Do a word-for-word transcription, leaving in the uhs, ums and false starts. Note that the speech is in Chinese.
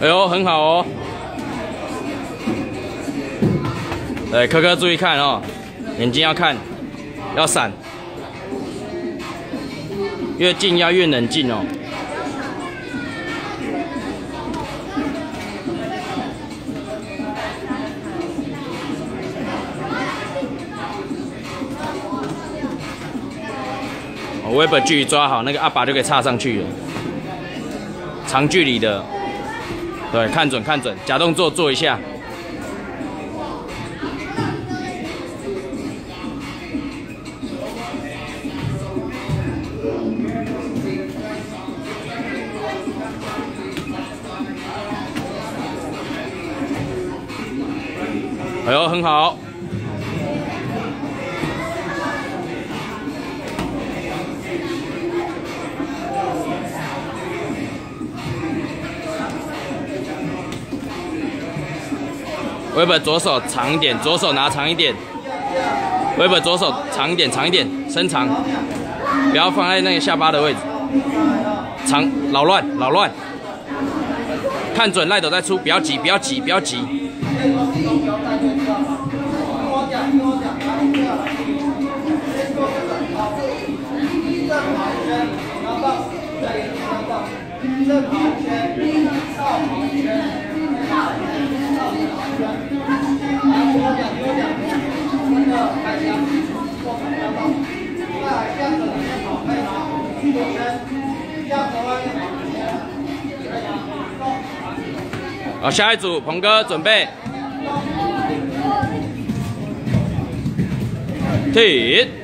哎呦，很好哦。对，科科注意看哦，眼睛要看，要闪，越近要越冷静哦。我把距离抓好，那个阿爸就可以插上去了。长距离的，对，看准看准，假动作做一下。哎呦，很好。微本左手长一点，左手拿长一点。微本左手长一点，长一点，伸长，不要放在那个下巴的位置。长，老乱，老乱。看准赖斗再出，不要急，不要急，不要急。好，下一组，鹏哥准备，停。